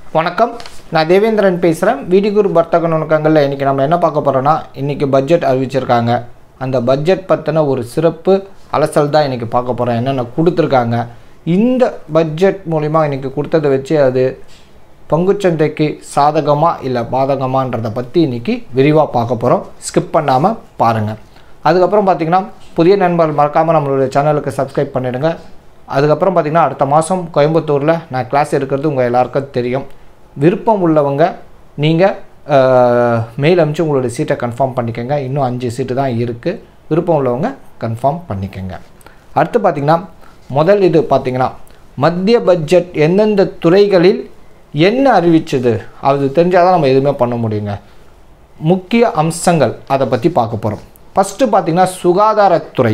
வணக்கம், நான் தேவேந்திரன் பேசுகிறேன். வீடிகுரு வர்த்தக நுணுக்கங்களில் இன்றைக்கி நம்ம என்ன பார்க்க போகிறோன்னா, இன்றைக்கி பட்ஜெட் அறிவிச்சிருக்காங்க. அந்த பட்ஜெட் பற்றின ஒரு சிறப்பு அலசல் தான் இன்றைக்கி பார்க்க போகிறோம். என்னென்ன கொடுத்துருக்காங்க, இந்த பட்ஜெட் மூலிமா இன்றைக்கி கொடுத்ததை வச்சு அது பங்குச்சந்தைக்கு சாதகமாக இல்லை பாதகமான்றதை பற்றி இன்றைக்கி விரிவாக பார்க்க போகிறோம். ஸ்கிப் பண்ணாமல் பாருங்கள். அதுக்கப்புறம் பார்த்திங்கன்னா, புதிய நண்பர்கள் மறக்காமல் நம்மளுடைய சேனலுக்கு சப்ஸ்கிரைப் பண்ணிவிடுங்க. அதுக்கப்புறம் பார்த்திங்கன்னா, அடுத்த மாதம் கோயம்புத்தூரில் நான் கிளாஸ் எடுக்கிறது உங்கள் எல்லாருக்கும் தெரியும். விருப்பம் உள்ளவங்க நீங்கள் மெயில் அனுப்பிச்சு உங்களுடைய சீட்டை கன்ஃபார்ம் பண்ணிக்கோங்க. இன்னும் 5 சீட்டு தான் இருக்குது. விருப்பம் உள்ளவங்க கன்ஃபார்ம் பண்ணிக்கோங்க. அடுத்து பார்த்திங்கன்னா, முதல் இது பார்த்திங்கன்னா, மத்திய பட்ஜெட் எந்தெந்த துறைகளில் என்ன அறிவிச்சது அது தெரிஞ்சால் தான் நம்ம எதுவுமே பண்ண முடியுங்க. முக்கிய அம்சங்கள் அதை பற்றி பார்க்க போகிறோம். ஃபஸ்ட்டு பார்த்திங்கன்னா, சுகாதாரத்துறை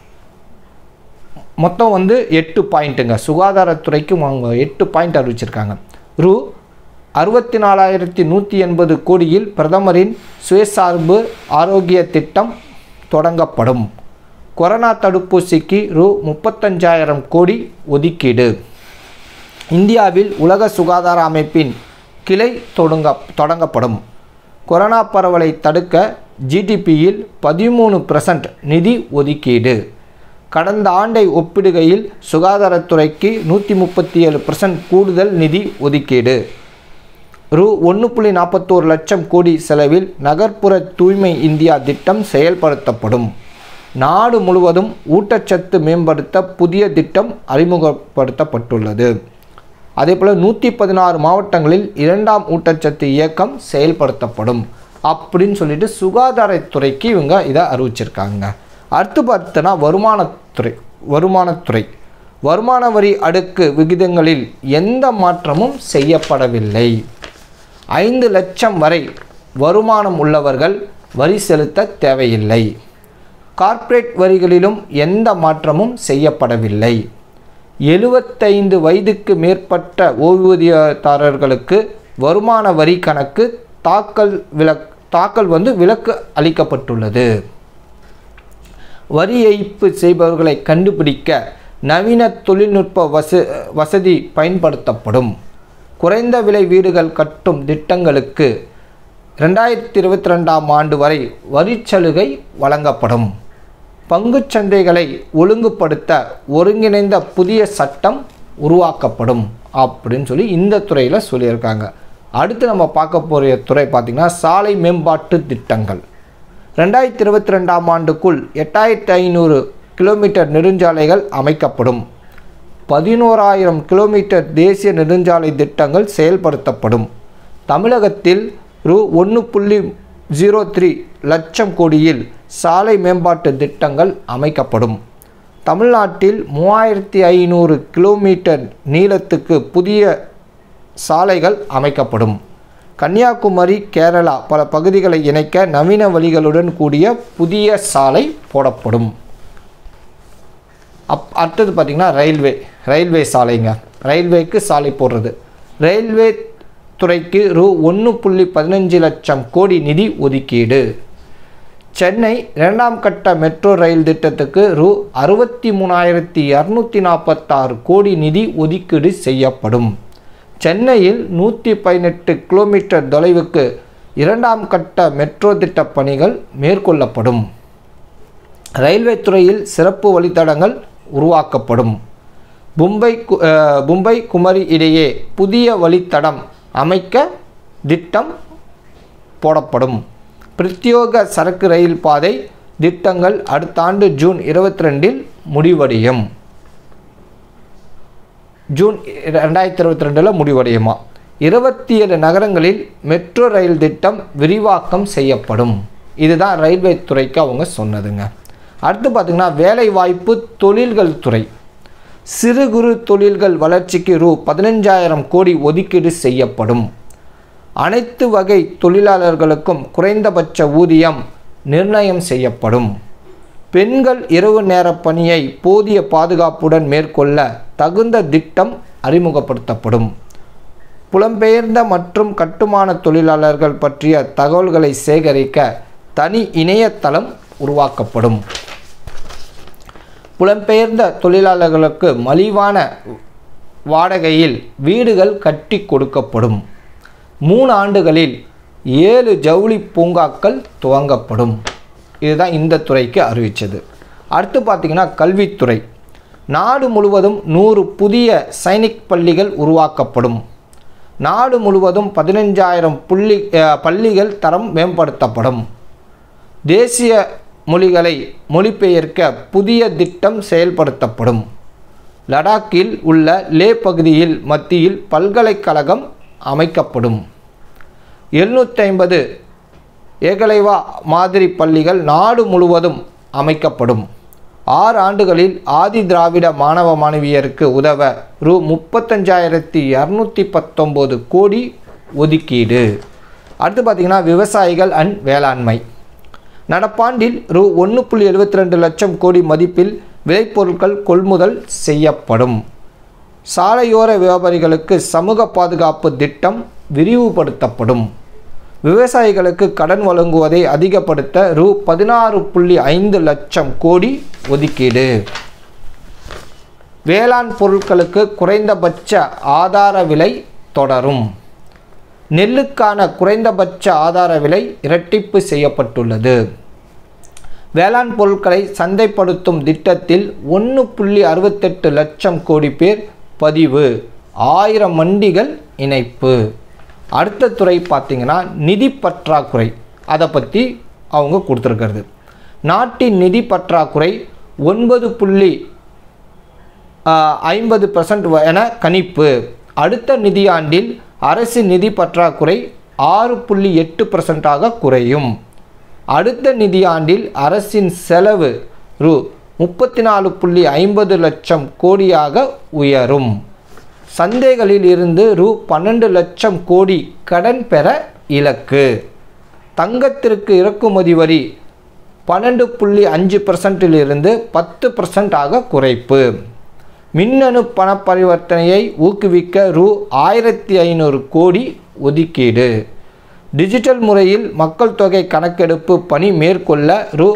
மொத்தம் 8 பாயிண்ட்டுங்க. சுகாதாரத்துறைக்கு அவங்க 8 பாயிண்ட் அறிவிச்சிருக்காங்க. ரூ 64,180 கோடியில் பிரதமரின் சுயசார்பு ஆரோக்கிய திட்டம் தொடங்கப்படும். கொரோனா தடுப்பூசிக்கு ரூ 35,000 கோடி ஒதுக்கீடு. இந்தியாவில் உலக சுகாதார அமைப்பின் கிளை தொடங்கப்படும். கொரோனா பரவலை தடுக்க ஜிடிபியில் 13% நிதி ஒதுக்கீடு. கடந்த ஆண்டை ஒப்பிடுகையில் சுகாதாரத்துறைக்கு 137% கூடுதல் நிதி ஒதுக்கீடு. ரூ 1.41 லட்சம் கோடி செலவில் நகர்ப்புற தூய்மை இந்தியா திட்டம் செயல்படுத்தப்படும். நாடு முழுவதும் ஊட்டச்சத்து மேம்படுத்த புதிய திட்டம் அறிமுகப்படுத்தப்பட்டுள்ளது. அதேபோல் 116 மாவட்டங்களில் 2ஆம் ஊட்டச்சத்து இயக்கம் செயல்படுத்தப்படும் அப்படின்னு சொல்லிட்டு சுகாதாரத்துறைக்கு இவங்க இதை அறிவிச்சிருக்காங்க. அடுத்து பார்த்தோன்னா, வருமானத்துறை வருமான வரி அடுக்கு விகிதங்களில் எந்த மாற்றமும் செய்யப்படவில்லை. 5 லட்சம் வரை வருமானம் உள்ளவர்கள் வரி செலுத்த தேவையில்லை. கார்ப்பரேட் வரிகளிலும் எந்த மாற்றமும் செய்யப்படவில்லை. 75 வயதுக்கு மேற்பட்ட ஓய்வூதியதாரர்களுக்கு வருமான வரி கணக்கு தாக்கல் விலக்கு அளிக்கப்பட்டுள்ளது. வரி ஏய்ப்பு செய்பவர்களை கண்டுபிடிக்க நவீன தொழில்நுட்ப வசதி பயன்படுத்தப்படும். குறைந்த விலை வீடுகள் கட்டும் திட்டங்களுக்கு 2022ஆம் ஆண்டு வரை வரிச்சலுகை வழங்கப்படும். பங்குச்சந்தைகளை ஒழுங்குபடுத்த ஒருங்கிணைந்த புதிய சட்டம் உருவாக்கப்படும் அப்படின்னு சொல்லி இந்த துறையில் சொல்லியிருக்காங்க. அடுத்து நம்ம பார்க்க போகிற துறை பார்த்திங்கன்னா, சாலை மேம்பாட்டு திட்டங்கள். 2022ஆம் ஆண்டுக்குள் 8,500 கிலோமீட்டர் நெடுஞ்சாலைகள் அமைக்கப்படும். 11,000 கிலோமீட்டர் தேசிய நெடுஞ்சாலை திட்டங்கள் செயல்படுத்தப்படும். தமிழகத்தில் ரூ 1.03 லட்சம் கோடியில் சாலை மேம்பாட்டு திட்டங்கள் அமைக்கப்படும். தமிழ்நாட்டில் 3,500 கிலோமீட்டர் நீளத்துக்கு புதிய சாலைகள் அமைக்கப்படும். கன்னியாகுமரி, கேரளா பல பகுதிகளை இணைக்க நவீன வழிகளுடன் கூடிய புதிய சாலை போடப்படும். அடுத்தது பார்த்திங்கன்னா, ரயில்வே சாலைங்க. ரயில்வேக்கு சாலை போடுறது. ரயில்வே துறைக்கு ரூ 1.15 லட்சம் கோடி நிதி ஒதுக்கீடு. சென்னை 2ஆம் கட்ட மெட்ரோ ரயில் திட்டத்துக்கு ரூ 63,246 கோடி நிதி ஒதுக்கீடு செய்யப்படும். சென்னையில் 118 கிலோமீட்டர் தொலைவுக்கு 2ஆம் கட்ட மெட்ரோ திட்ட பணிகள் மேற்கொள்ளப்படும். ரயில்வே துறையில் சிறப்பு வழித்தடங்கள் உருவாக்கப்படும். மும்பை குமரி இடையே புதிய வழித்தடம் அமைக்க திட்டம் போடப்படும். பிரத்யேக சரக்கு ரயில் பாதை திட்டங்கள் அடுத்த ஆண்டு ஜூன் 22இல் முடிவடையும். ஜூன் 2022 முடிவடையுமா. 27 நகரங்களில் மெட்ரோ ரயில் திட்டம் விரிவாக்கம் செய்யப்படும். இதுதான் ரயில்வே துறைக்கு அவங்க சொன்னதுங்க. அடுத்து பார்த்திங்கன்னா, வேலைவாய்ப்பு தொழில்கள் துறை. சிறு குறு தொழில்கள் வளர்ச்சிக்கு ரூ 15,000 கோடி ஒதுக்கீடு செய்யப்படும். அனைத்து வகை தொழிலாளர்களுக்கும் குறைந்தபட்ச ஊதியம் நிர்ணயம் செய்யப்படும். பெண்கள் இரவு நேர பணியை போதிய பாதுகாப்புடன் மேற்கொள்ள தகுந்த திட்டம் அறிமுகப்படுத்தப்படும். புலம்பெயர்ந்த மற்றும் கட்டுமான தொழிலாளர்கள் பற்றிய தகவல்களை சேகரிக்க தனி இணையதளம் உருவாக்கப்படும். புலம்பெயர்ந்த தொழிலாளர்களுக்கு மலிவான வாடகையில் வீடுகள் கட்டி கொடுக்கப்படும். 3 ஆண்டுகளில் 7 ஜவுளி பூங்காக்கள் துவங்கப்படும். இதுதான் இந்த துறைக்கு அறிவித்தது. அடுத்து பார்த்திங்கன்னா கல்வித்துறை. நாடு முழுவதும் 100 புதிய சைனிக் பள்ளிகள் உருவாக்கப்படும். நாடு முழுவதும் 15,000 பள்ளிகள் தரம் மேம்படுத்தப்படும். தேசிய மொழிகளை மொழிபெயர்க்க புதிய திட்டம் செயல்படுத்தப்படும். லடாக்கில் உள்ள லே பகுதியில் மத்தியில் பல்கலைக்கழகம் அமைக்கப்படும். 750 ஏகலைவா மாதிரி பள்ளிகள் நாடு முழுவதும் அமைக்கப்படும். 6 ஆண்டுகளில் ஆதி திராவிட மாணவ மாணவியருக்கு உதவ ரூ 35,219 கோடி ஒதுக்கீடு. அடுத்து பார்த்திங்கன்னா விவசாயிகள் அண்ட் வேளாண்மை. நடப்பாண்டில் ரூ 1.72 லட்சம் கோடி மதிப்பில் விளைபொருட்கள் கொள்முதல் செய்யப்படும். சாலையோர வியாபாரிகளுக்கு சமூக பாதுகாப்பு திட்டம் விரிவுபடுத்தப்படும். விவசாயிகளுக்கு கடன் வழங்குவதை அதிகப்படுத்த ரூ 16.5 லட்சம் கோடி ஒதுக்கீடு. வேளாண் பொருட்களுக்கு குறைந்தபட்ச ஆதார விலை தொடரும். நெல்லுக்கான குறைந்தபட்ச ஆதார விலை இரட்டிப்பு செய்யப்பட்டுள்ளது. வேளாண் பொருட்களை சந்தைப்படுத்தும் திட்டத்தில் 1.68 லட்சம் கோடி பேர் பதிவு. 1000 மண்டிகள் இணைப்பு. அடுத்த துறை பார்த்திங்கன்னா நிதி பற்றாக்குறை. அதை பற்றி அவங்க கொடுத்துருக்கிறது. நாட்டின் நிதி பற்றாக்குறை 9.50% என கணிப்பு. அடுத்த நிதியாண்டில் அரசின் நிதி பற்றாக்குறை 6.8% குறையும். அடுத்த நிதியாண்டில் அரசின் செலவு ரூ 34.50 லட்சம் கோடியாக உயரும். சந்தைகளில் இருந்து ரூ 12 லட்சம் கோடி கடன் பெற இலக்கு. தங்கத்திற்கு இறக்குமதி வரி 12.5% இருந்து 10% குறைப்பு. மின்னணு பண பரிவர்த்தனையை ஊக்குவிக்க ரூ 1500 கோடி ஒதுக்கீடு. டிஜிட்டல் முறையில் மக்கள் தொகை கணக்கெடுப்பு பணி மேற்கொள்ள ரூ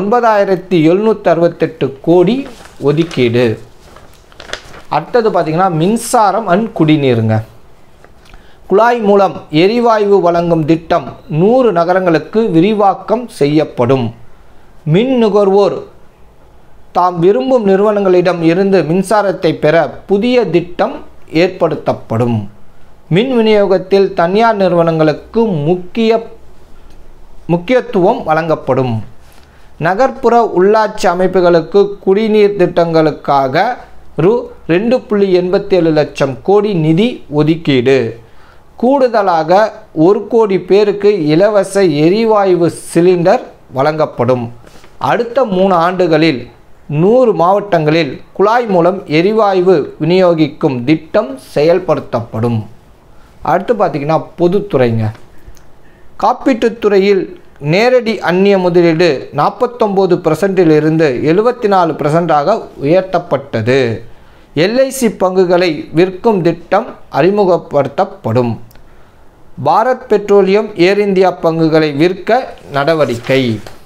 9,768 கோடி ஒதுக்கீடு. அடுத்தது பார்த்திங்கன்னா மின்சாரம் அண்ட் குடிநீருங்க. குழாய் மூலம் எரிவாயு வழங்கும் திட்டம் 100 நகரங்களுக்கு விரிவாக்கம் செய்யப்படும். மின் நுகர்வோர் தாம் விரும்பும் நிறுவனங்களிடம் இருந்து மின்சாரத்தை பெற புதிய திட்டம் ஏற்படுத்தப்படும். மின் விநியோகத்தில் தனியார் நிறுவனங்களுக்கு முக்கியத்துவம் வழங்கப்படும். நகர்ப்புற உள்ளாட்சி அமைப்புகளுக்கு குடிநீர் திட்டங்களுக்காக ரூ 2.87 லட்சம் கோடி நிதி ஒதுக்கீடு. கூடுதலாக 1 கோடி பேருக்கு இலவச எரிவாயு சிலிண்டர் வழங்கப்படும். அடுத்த 3 ஆண்டுகளில் 100 மாவட்டங்களில் குழாய் மூலம் எரிவாயு விநியோகிக்கும் திட்டம் செயல்படுத்தப்படும். அடுத்து பார்த்திங்கன்னா பொதுத்துறைங்க. காப்பீட்டுத்துறையில் நேரடி அந்நிய முதலீடு 49% இருந்து 74% உயர்த்தப்பட்டது. LIC பங்குகளை விற்கும் திட்டம் அறிமுகப்படுத்தப்படும். பாரத் பெட்ரோலியம் ஏர் இந்தியா பங்குகளை விற்க நடவடிக்கை.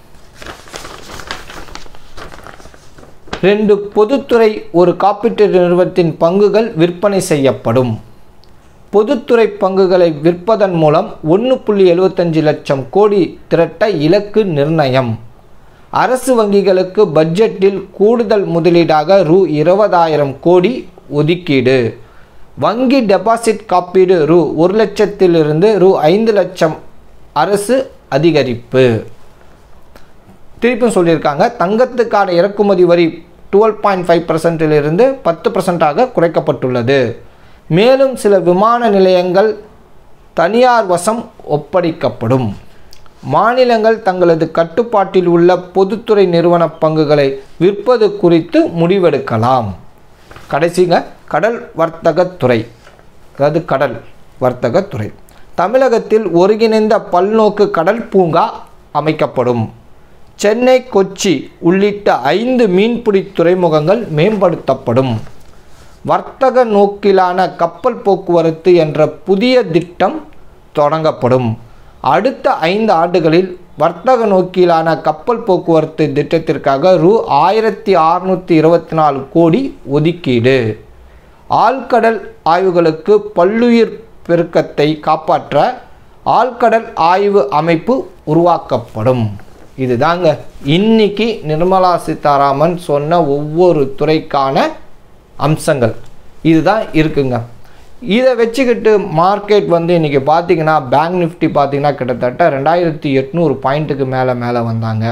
2 பொதுத்துறை ஒரு காப்பீட்டு நிறுவனத்தின் பங்குகள் விற்பனை செய்யப்படும். பொதுத்துறை பங்குகளை விற்பதன் மூலம் 1.75 லட்சம் கோடி திரட்ட இலக்கு நிர்ணயம். அரசு வங்கிகளுக்கு பட்ஜெட்டில் கூடுதல் முதலீடாக ரூ 20,000 கோடி ஒதுக்கீடு. வங்கி டெபாசிட் காப்பீடு ரூ 1 லட்சத்திலிருந்து ரூ 5 லட்சம் அரசு அதிகரிப்பு. திருப்பியும் சொல்லியிருக்காங்க. தங்கத்துக்கான இறக்குமதி வரி 12.5% இருந்து 10% குறைக்கப்பட்டுள்ளது. மேலும் சில விமான நிலையங்கள் தனியார் வசம் ஒப்படைக்கப்படும். மாநிலங்கள் தங்களது கட்டுப்பாட்டில் உள்ள பொதுத்துறை நிறுவன பங்குகளை விற்பது குறித்து முடிவெடுக்கலாம். கடைசிங்க கடல் வர்த்தகத்துறை. அதாவது கடல் வர்த்தகத்துறை. தமிழகத்தில் ஒருங்கிணைந்த பல்நோக்கு கடல் பூங்கா அமைக்கப்படும். சென்னை, கொச்சி உள்ளிட்ட 5 மீன்பிடி துறைமுகங்கள் மேம்படுத்தப்படும். வர்த்தக நோக்கிலான கப்பல் போக்குவரத்து என்ற புதிய திட்டம் தொடங்கப்படும். அடுத்த 5 ஆண்டுகளில் வர்த்தக நோக்கிலான கப்பல் போக்குவரத்து திட்டத்திற்காக ரூ 1,624 கோடி ஒதுக்கீடு. ஆழ்கடல் ஆய்வுகளுக்கு பல்லுயிர் பெருக்கத்தை காப்பாற்ற ஆழ்கடல் ஆய்வு அமைப்பு உருவாக்கப்படும். இதுதாங்க இன்னைக்கு நிர்மலா சீதாராமன் சொன்ன ஒவ்வொரு துறைக்கான அம்சங்கள் இதுதான் இருக்குங்க. இதை வச்சுக்கிட்டு மார்க்கெட் வந்து இன்றைக்கி பார்த்திங்கன்னா பேங்க் நிஃப்டி பார்த்திங்கன்னா கிட்டத்தட்ட 2800 பாயிண்ட்டுக்கு மேலே வந்தாங்க.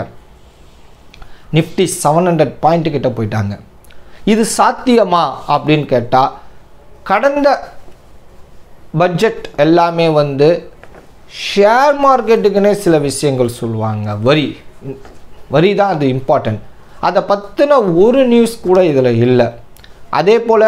நிஃப்டி 700 பாயிண்ட்டு கிட்ட போயிட்டாங்க. இது சாத்தியமா அப்படின்னு கேட்டால் கடந்த பட்ஜெட் எல்லாமே வந்து ஷேர் மார்க்கெட்டுக்குன்னே சில விஷயங்கள் சொல்லுவாங்க. வரி தான் அது இம்பார்ட்டன்ட். அதை பற்றின ஒரு நியூஸ் கூட இதில் இல்லை. அதே போல்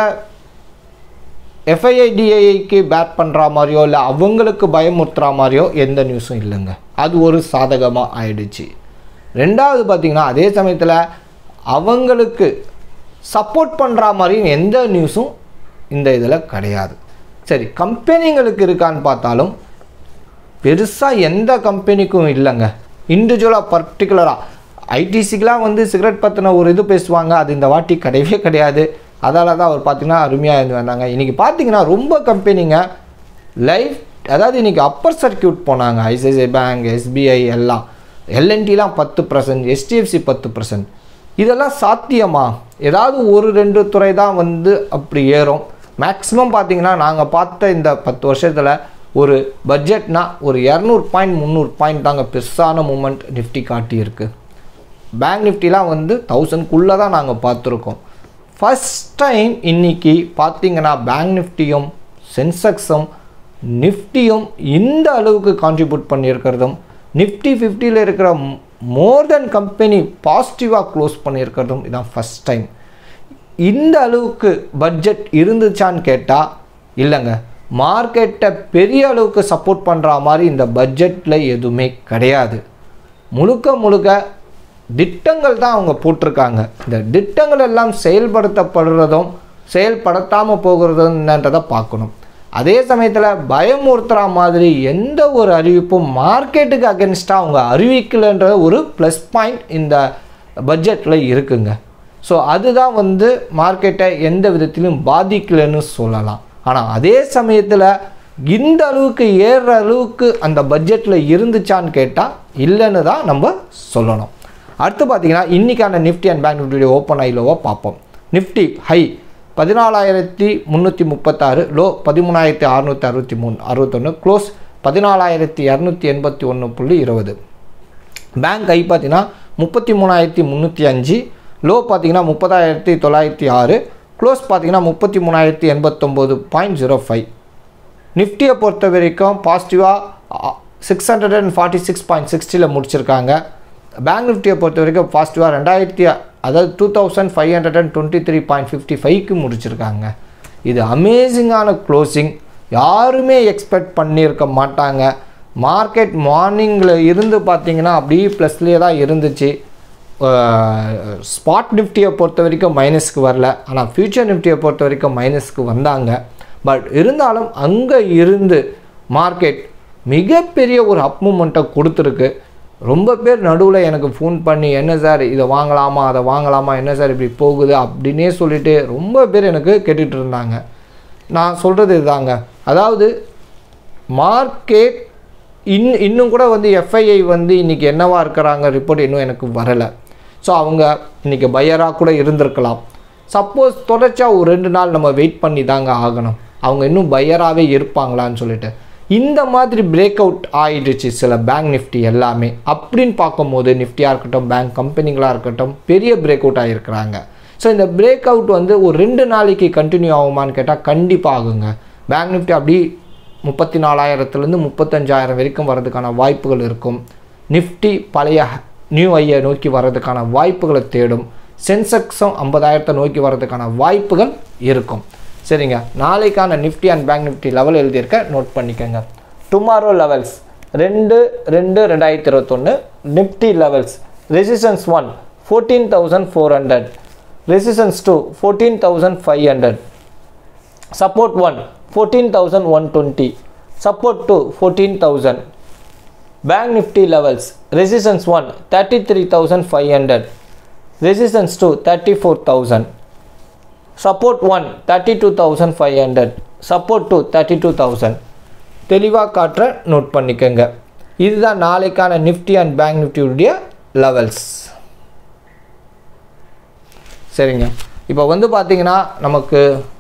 எஃப்ஐஐடிஐக்கு பேட் பண்ணுற மாதிரியோ இல்லை அவங்களுக்கு பயமுறுத்துகிற மாதிரியோ எந்த நியூஸும் இல்லைங்க. அது ஒரு சாதகமாக ஆயிடுச்சு. ரெண்டாவது பார்த்திங்கன்னா அதே சமயத்தில் அவங்களுக்கு சப்போர்ட் பண்ணுற மாதிரியும் எந்த நியூஸும் இந்த இதில் கிடையாது. சரி, கம்பெனிங்களுக்கு இருக்கான்னு பார்த்தாலும் பெருசாக எந்த கம்பெனிக்கும் இல்லைங்க. இண்டிவிஜுவலாக பர்டிகுலராக ஐடிசிக்கெலாம் வந்து சிகரெட் பற்றின ஒரு இது பேசுவாங்க. அது இந்த வாட்டி கிடையவே கிடையாது. அதால் தான் அவர் பார்த்திங்கன்னா அருமையாக இருந்து வந்தாங்க. இன்றைக்கி பார்த்திங்கன்னா ரொம்ப கம்பெனிங்க லைஃப், அதாவது இன்றைக்கி அப்பர் சர்க்கியூட் போனாங்க. ஐசிஐசிஐ பேங்க், எஸ்பிஐ எல்லாம், எல்என்டிலாம் 10%, HDFC 10%. இதெல்லாம் சாத்தியமா? ஏதாவது ஒரு 2 துறை தான் வந்து அப்படி ஏறும். மேக்ஸிமம் பார்த்திங்கன்னா நாங்கள் பார்த்த இந்த 10 வருஷத்தில் ஒரு பட்ஜெட்னா ஒரு 200 பாயிண்ட் 300 பாயிண்ட் தாங்க பெருசான மூமெண்ட் நிஃப்டி காட்டியிருக்கு. பேங்க் நிஃப்டிலாம் வந்து 1000க்குள்ளே தான் நாங்கள் பார்த்துருக்கோம். ஃபஸ்ட் டைம் இன்றைக்கி பார்த்திங்கன்னா பேங்க் நிஃப்டியும் சென்செக்ஸும் நிஃப்டியும் இந்த அளவுக்கு கான்ட்ரிபியூட் பண்ணியிருக்கிறதும், நிஃப்டி 50ல் இருக்கிற மோர் தென் கம்பெனி பாசிட்டிவாக க்ளோஸ் பண்ணியிருக்கிறதும் இதான் ஃபஸ்ட் டைம். இந்த அளவுக்கு பட்ஜெட் இருந்துச்சான்னு கேட்டால் இல்லைங்க. மார்க்கெட்டை பெரிய அளவுக்கு சப்போர்ட் பண்ணுற மாதிரி இந்த பட்ஜெட்டில் எதுவுமே கிடையாது. முழுக்க திட்டங்கள் தான் அவங்க போட்டிருக்காங்க. இந்த திட்டங்கள் எல்லாம் செயல்படுத்தப்படுறதும் செயல்படுத்தாமல் போகிறதுன்றதை பார்க்கணும். அதே சமயத்தில் பயமுறுத்துகிற மாதிரி எந்த ஒரு அறிவிப்பும் மார்க்கெட்டுக்கு அகென்ஸ்டாக அவங்க அறிவிக்கலைன்ற ஒரு ப்ளஸ் பாயிண்ட் இந்த பட்ஜெட்டில் இருக்குங்க. ஸோ அதுதான் வந்து மார்க்கெட்டை எந்த விதத்திலும் பாதிக்கலைன்னு சொல்லலாம். ஆனால் அதே சமயத்தில் இந்த அளவுக்கு ஏறுற அளவுக்கு அந்த பட்ஜெட்டில் இருந்துச்சான்னு கேட்டால் இல்லைன்னு தான் நம்ம சொல்லணும். அடுத்து பார்த்திங்கன்னா இன்றைக்கான nifty and bank nifty open ஐலோவை பார்ப்போம். Nifty high 14,336, low 13,661, close 14,281.20. Bank high பார்த்திங்கன்னா 33,305, லோ பார்த்திங்கன்னா 30,906, க்ளோஸ் பார்த்திங்கன்னா 33,089.05. நிஃப்டியை பொறுத்த வரைக்கும் பாசிட்டிவாக 646.60 முடிச்சிருக்காங்க. பேங்க் நிஃப்டியை பொறுத்த வரைக்கும் பாசிட்டிவாக 2523.55க்கு முடிச்சிருக்காங்க. இது அமேசிங்கான க்ளோசிங். யாருமே எக்ஸ்பெக்ட் பண்ணியிருக்க மாட்டாங்க. மார்க்கெட் மார்னிங்கில் இருந்து பார்த்திங்கன்னா அப்படியே ப்ளஸ்லேயே தான் இருந்துச்சு. ஸ்பாட் நிஃப்டியை பொறுத்த வரைக்கும் மைனஸ்க்கு வரல. ஆனால் ஃபியூச்சர் நிஃப்டியை பொறுத்த வரைக்கும் மைனஸ்க்கு வந்தாங்க. பட் இருந்தாலும் அங்கே இருந்து மார்க்கெட் மிகப்பெரிய ஒரு அப் மூமெண்ட்டை கொடுத்துருக்கு. ரொம்ப பேர் நடுவில் எனக்கு ஃபோன் பண்ணி என்ன சார் இதை வாங்கலாமா அதை வாங்கலாமா, என்ன சார் இப்படி போகுது அப்படின்னே சொல்லிட்டு ரொம்ப பேர் எனக்கு கேட்டுட்டு இருந்தாங்க. நான் சொல்கிறது இதுதாங்க, அதாவது மார்க்கெட் இன்னும் கூட வந்து எஃப்ஐஐ வந்து இன்றைக்கி என்னவா இருக்கிறாங்க ரிப்போர்ட் இன்னும் எனக்கு வரலை. ஸோ அவங்க இன்றைக்கி பையராக கூட இருந்திருக்கலாம். சப்போஸ் தொடர்ச்சியாக ஒரு 2 நாள் நம்ம வெயிட் பண்ணி தாங்க ஆகணும். அவங்க இன்னும் பையராகவே இருப்பாங்களான்னு சொல்லிட்டு இந்த மாதிரி பிரேக் அவுட் ஆகிடுச்சு சில பேங்க் நிஃப்டி எல்லாமே. அப்படின்னு பார்க்கும்போது நிஃப்டியாக இருக்கட்டும், பேங்க் கம்பெனிகளாக இருக்கட்டும், பெரிய பிரேக் அவுட் ஆகிருக்கிறாங்க. ஸோ இந்த பிரேக் அவுட் வந்து ஒரு 2 நாளைக்கு கண்டினியூ ஆகுமான்னு கேட்டால் கண்டிப்பாக ஆகுங்க. பேங்க் நிஃப்டி அப்படி 34,000லேருந்து 35,000 வரைக்கும் வர்றதுக்கான வாய்ப்புகள் இருக்கும். நிஃப்டி பழைய நியூ ஐயை நோக்கி வர்றதுக்கான வாய்ப்புகளை தேடும். சென்செக்ஸும் 50,000 நோக்கி வர்றதுக்கான வாய்ப்புகள் இருக்கும். சரிங்க, நாளைக்கான nifty and bank nifty level எழுதியிருக்க நோட் பண்ணிக்கோங்க. Tomorrow levels 2/2/2021. Nifty levels resistance 1 14,400, resistance 2 14,500, support 1 14,120, support 2 14,000. Bank nifty levels resistance 1 33,500, resistance 2 34,000. Support 1 32,500, support 2 32,000. தெளிவாக காட்டுற நோட் பண்ணிக்கோங்க. இதுதான் நாளைக்கான நிஃப்டி அண்ட் பேங்க் நிஃப்டியுடைய லெவல்ஸ். சரிங்க, இப்போ வந்து பார்த்தீங்கன்னா நமக்கு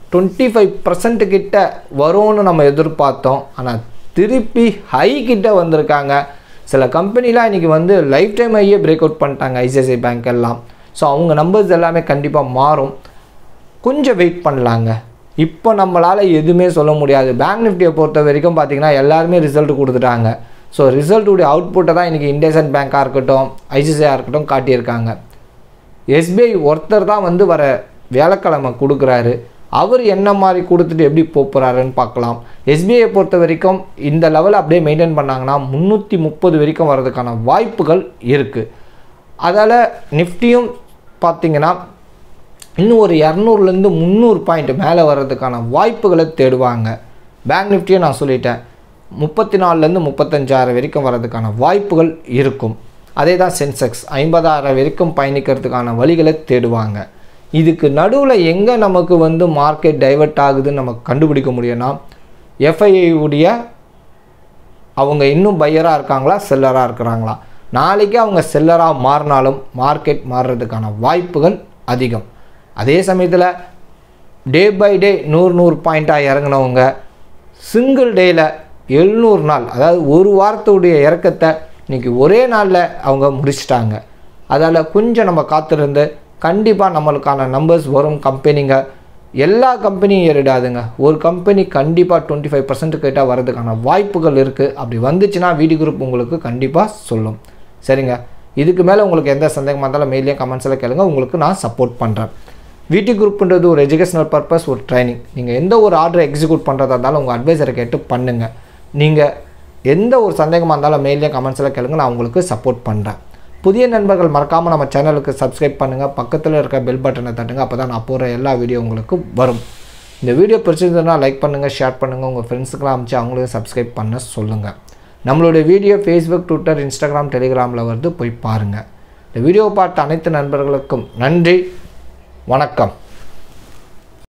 25% கிட்ட வரும்னு நம்ம எதிர்பார்த்தோம். ஆனால் திருப்பி ஹை கிட்ட வந்திருக்காங்க. சில கம்பெனிலாம் இன்றைக்கி வந்து லைஃப் டைம் ஹையே பிரேக் அவுட் பண்ணிட்டாங்க, ஐசிஐசிஐ பேங்க் எல்லாம். ஸோ அவங்க நம்பர்ஸ் எல்லாமே கண்டிப்பாக மாறும். கொஞ்சம் வெயிட் பண்ணலாங்க. இப்போ நம்மளால் எதுவுமே சொல்ல முடியாது. பேங்க் நிஃப்டியை பொறுத்த வரைக்கும் பார்த்திங்கன்னா எல்லாருமே ரிசல்ட் கொடுத்துட்டாங்க. ஸோ ரிசல்ட்டுடைய அவுட்புட்டை தான் இன்றைக்கி இண்டஸ்இண்ட் பேங்காக இருக்கட்டும், ஐசிஐசிஐயாக இருக்கட்டும் காட்டியிருக்காங்க. எஸ்பிஐ ஒருத்தர் தான் வந்து வர வியாழக்கிழமை கொடுக்குறாரு. அவர் என்ன மாதிரி கொடுத்துட்டு எப்படி போகிறாருன்னு பார்க்கலாம். எஸ்பிஐயை பொறுத்த வரைக்கும் இந்த லெவலை அப்படியே மெயின்டைன் பண்ணாங்கன்னா 330 வரைக்கும் வர்றதுக்கான வாய்ப்புகள் இருக்குது. அதால் நிஃப்டியும் பார்த்திங்கன்னா இன்னும் ஒரு 200லேருந்து 300 பாயிண்ட் மேலே வர்றதுக்கான வாய்ப்புகளை தேடுவாங்க. பேங்க் நிஃப்டியை நான் சொல்லிட்டேன், 34லேருந்து 35,000 வரைக்கும் வர்றதுக்கான வாய்ப்புகள் இருக்கும். அதே தான் சென்செக்ஸ் 50,000 வரைக்கும் பயணிக்கிறதுக்கான வழிகளை தேடுவாங்க. இதுக்கு நடுவில் எங்கே நமக்கு வந்து மார்க்கெட் டைவர்ட் ஆகுதுன்னு நமக்கு கண்டுபிடிக்க முடியும்னா, எஃப்ஐஐ உடைய அவங்க இன்னும் பையராக இருக்காங்களா செல்லராக இருக்கிறாங்களா. நாளைக்கு அவங்க செல்லராக மாறினாலும் மார்க்கெட் மாறுறதுக்கான வாய்ப்புகள் அதிகம். அதே சமயத்தில் டே பை டே 100 பாயிண்ட்டாக இறங்கினவங்க சிங்கிள் டேயில் 700 நாள், அதாவது ஒரு வாரத்துடைய இறக்கத்தை இன்றைக்கி ஒரே நாளில் அவங்க முடிச்சிட்டாங்க. அதால் கொஞ்சம் நம்ம காத்திருந்து கண்டிப்பாக நம்மளுக்கான நம்பர்ஸ் வரும். கம்பெனிங்க எல்லா கம்பெனியும் ஏறிடாதுங்க. ஒரு கம்பெனி கண்டிப்பாக 25% கிட்ட வரதுக்கான வாய்ப்புகள் இருக்குது. அப்படி வந்துச்சுன்னா வீடியோ குரூப் உங்களுக்கு கண்டிப்பாக சொல்லும். சரிங்க, இதுக்கு மேலே உங்களுக்கு எந்த சந்தேகமாக இருந்தாலும் மெயிலையும் கமெண்ட்ஸில் கேளுங்க, உங்களுக்கு நான் சப்போர்ட் பண்ணுறேன். வீடியோ குரூப்ன்றது ஒரு எஜுகேஷனல் பர்பஸ், ஒரு ட்ரைனிங். நீங்கள் எந்த ஒரு ஆர்டரை எக்ஸிக்யூட் பண்ணுறதா இருந்தாலும் உங்கள் அட்வைசரை கேட்டு பண்ணுங்கள். நீங்கள் எந்த ஒரு சந்தேகமாக இருந்தாலும் மெயிலையும் கமெண்ட்ஸில் கேளுங்க, நான் உங்களுக்கு சப்போர்ட் பண்ணுறேன். புதிய நண்பர்கள் மறக்காமல் நம்ம சேனலுக்கு சப்ஸ்கிரைப் பண்ணுங்கள், பக்கத்தில் இருக்க பெல் பட்டனை தட்டுங்க. அப்போ தான் நான் போகிற எல்லா வீடியோ உங்களுக்கு வரும். இந்த வீடியோ பிடிச்சிருந்ததுன்னா லைக் பண்ணுங்கள், ஷேர் பண்ணுங்கள், உங்கள் ஃப்ரெண்ட்ஸுக்கெல்லாம் அனுப்பிச்சு அவங்களுக்கு சப்ஸ்கிரைப் பண்ண சொல்லுங்கள். நம்மளுடைய வீடியோ ஃபேஸ்புக், ட்விட்டர், இன்ஸ்டாகிராம், டெலிகிராமில் வருது, போய் பாருங்கள். இந்த வீடியோவை பார்த்த அனைத்து நண்பர்களுக்கும் நன்றி, வணக்கம்.